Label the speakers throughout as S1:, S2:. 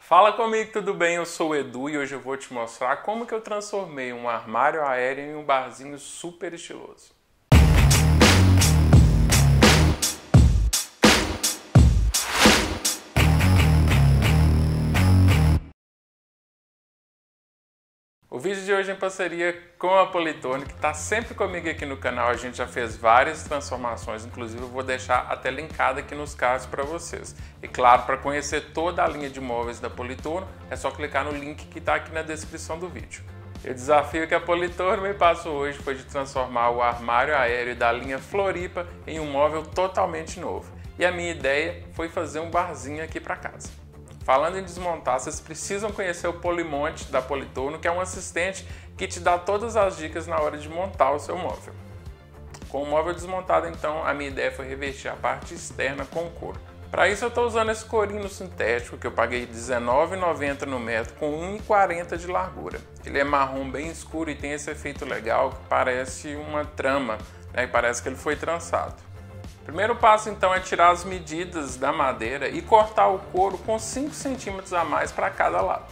S1: Fala comigo, tudo bem? Eu sou o Edu e hoje eu vou te mostrar como que eu transformei um armário aéreo em um barzinho super estiloso. O vídeo de hoje é em parceria com a Politone, que está sempre comigo aqui no canal. A gente já fez várias transformações, inclusive eu vou deixar até linkado aqui nos cards para vocês. E claro, para conhecer toda a linha de móveis da Politone, é só clicar no link que está aqui na descrição do vídeo. E o desafio que a Politone me passou hoje foi de transformar o armário aéreo da linha Floripa em um móvel totalmente novo. E a minha ideia foi fazer um barzinho aqui para casa. Falando em desmontar, vocês precisam conhecer o Polimonte da Politone, que é um assistente que te dá todas as dicas na hora de montar o seu móvel. Com o móvel desmontado, então, a minha ideia foi revestir a parte externa com couro. Para isso eu estou usando esse courinho sintético, que eu paguei R$19,90 no metro, com 1,40 de largura. Ele é marrom bem escuro e tem esse efeito legal que parece uma trama, né? Parece que ele foi trançado. O primeiro passo então é tirar as medidas da madeira e cortar o couro com 5 centímetros a mais para cada lado.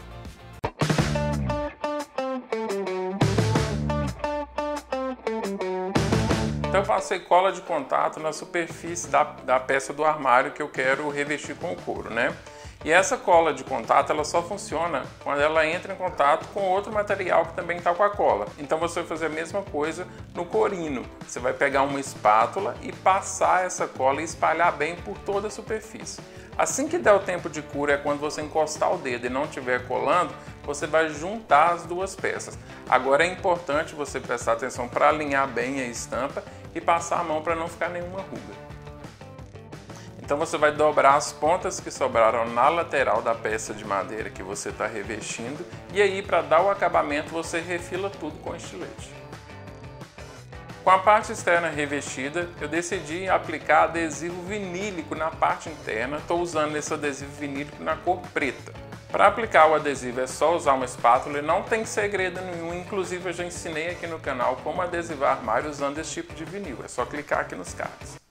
S1: Então eu passei cola de contato na superfície da peça do armário que eu quero revestir com o couro, né? E essa cola de contato ela só funciona quando ela entra em contato com outro material que também está com a cola. Então você vai fazer a mesma coisa no corino. Você vai pegar uma espátula e passar essa cola e espalhar bem por toda a superfície. Assim que der o tempo de cura, é quando você encostar o dedo e não estiver colando, você vai juntar as duas peças. Agora é importante você prestar atenção para alinhar bem a estampa e passar a mão para não ficar nenhuma ruga. Então você vai dobrar as pontas que sobraram na lateral da peça de madeira que você está revestindo e aí, para dar o acabamento, você refila tudo com estilete. Com a parte externa revestida, eu decidi aplicar adesivo vinílico na parte interna. Estou usando esse adesivo vinílico na cor preta. Para aplicar o adesivo é só usar uma espátula e não tem segredo nenhum. Inclusive eu já ensinei aqui no canal como adesivar armário usando esse tipo de vinil. É só clicar aqui nos cards.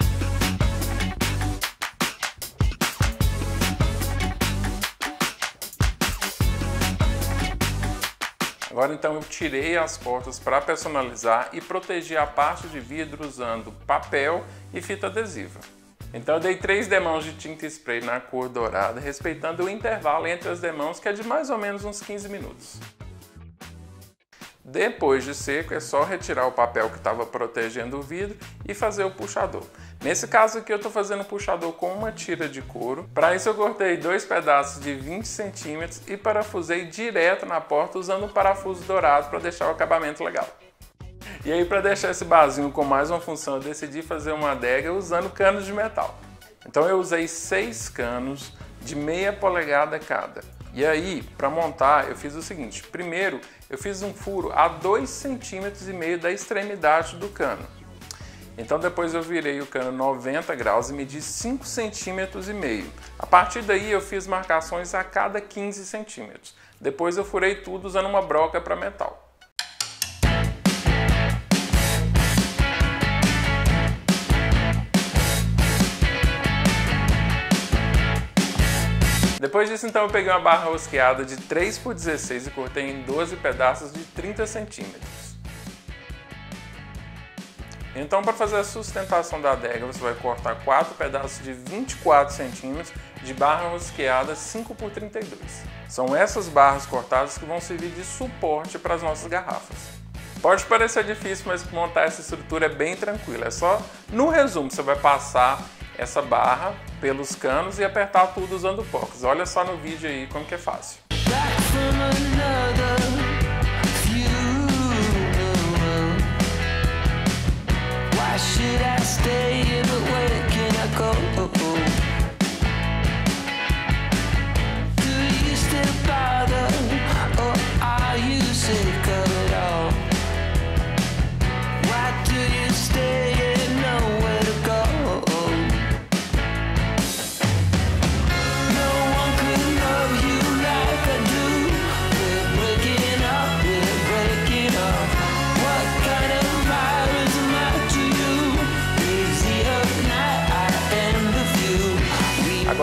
S1: Agora então eu tirei as portas para personalizar e proteger a parte de vidro usando papel e fita adesiva. Então eu dei 3 demãos de tinta spray na cor dourada, respeitando o intervalo entre as demãos, que é de mais ou menos uns 15 minutos. Depois de seco, é só retirar o papel que estava protegendo o vidro e fazer o puxador. Nesse caso aqui eu estou fazendo o puxador com uma tira de couro. Para isso eu cortei 2 pedaços de 20 centímetros e parafusei direto na porta usando um parafuso dourado para deixar o acabamento legal. E aí, para deixar esse barzinho com mais uma função, eu decidi fazer uma adega usando canos de metal. Então eu usei 6 canos de meia polegada cada. E aí, para montar, eu fiz o seguinte: primeiro eu fiz um furo a 2,5 centímetros da extremidade do cano. Então depois eu virei o cano 90 graus e medi 5,5 centímetros. A partir daí eu fiz marcações a cada 15 centímetros. Depois eu furei tudo usando uma broca para metal. Depois disso, então, eu peguei uma barra rosqueada de 3 por 16 e cortei em 12 pedaços de 30 centímetros. Então, para fazer a sustentação da adega, você vai cortar 4 pedaços de 24 centímetros de barra rosqueada 5 por 32. São essas barras cortadas que vão servir de suporte para as nossas garrafas. Pode parecer difícil, mas montar essa estrutura é bem tranquila. É só, no resumo, você vai passar essa barra pelos canos e apertar tudo usando porcos. Olha só no vídeo aí como que é fácil.
S2: What kind of virus am I to you? Is the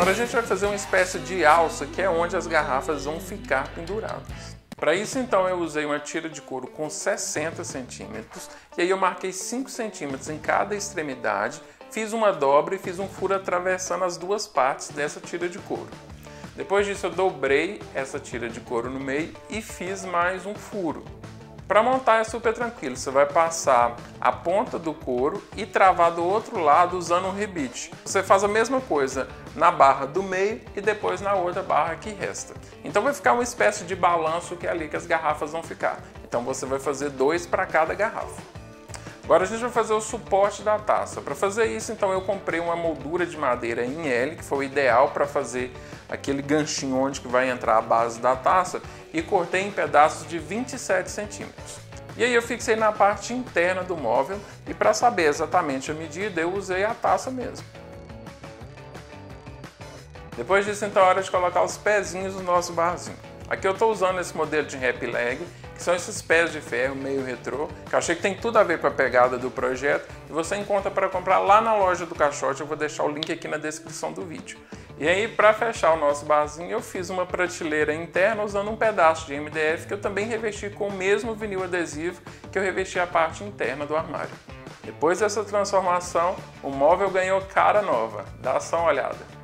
S1: Agora a gente vai fazer uma espécie de alça, que é onde as garrafas vão ficar penduradas. Para isso, então, eu usei uma tira de couro com 60 centímetros, e aí eu marquei 5 centímetros em cada extremidade, fiz uma dobra e fiz um furo atravessando as duas partes dessa tira de couro. Depois disso, eu dobrei essa tira de couro no meio e fiz mais um furo. Para montar é super tranquilo, você vai passar a ponta do couro e travar do outro lado usando um rebite. Você faz a mesma coisa na barra do meio e depois na outra barra que resta. Então vai ficar uma espécie de balanço que é ali que as garrafas vão ficar. Então você vai fazer 2 para cada garrafa. Agora a gente vai fazer o suporte da taça. Para fazer isso, então, eu comprei uma moldura de madeira em L, que foi o ideal para fazer aquele ganchinho onde que vai entrar a base da taça, e cortei em pedaços de 27 centímetros. E aí eu fixei na parte interna do móvel, e para saber exatamente a medida, eu usei a taça mesmo. Depois disso, então, é hora de colocar os pezinhos do nosso barzinho. Aqui eu estou usando esse modelo de Happy Leg, que são esses pés de ferro meio retrô, que eu achei que tem tudo a ver com a pegada do projeto, e você encontra para comprar lá na loja do Caixote. Eu vou deixar o link aqui na descrição do vídeo. E aí, para fechar o nosso barzinho, eu fiz uma prateleira interna usando um pedaço de MDF que eu também revesti com o mesmo vinil adesivo que eu revesti a parte interna do armário. Depois dessa transformação, o móvel ganhou cara nova. Dá só uma olhada.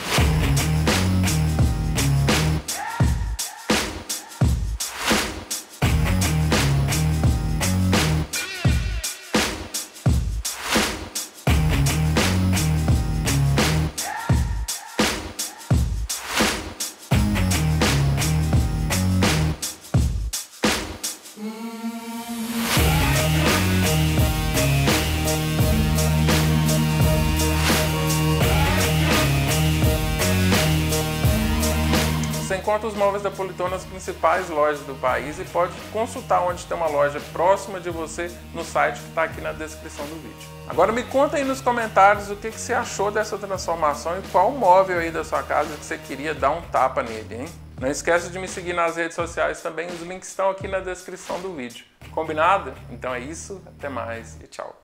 S1: Você encontra os móveis da Polytone nas principais lojas do país e pode consultar onde tem uma loja próxima de você no site que está aqui na descrição do vídeo. Agora me conta aí nos comentários o que você achou dessa transformação e qual móvel aí da sua casa que você queria dar um tapa nele, hein? Não esquece de me seguir nas redes sociais também, os links estão aqui na descrição do vídeo. Combinado? Então é isso, até mais e tchau!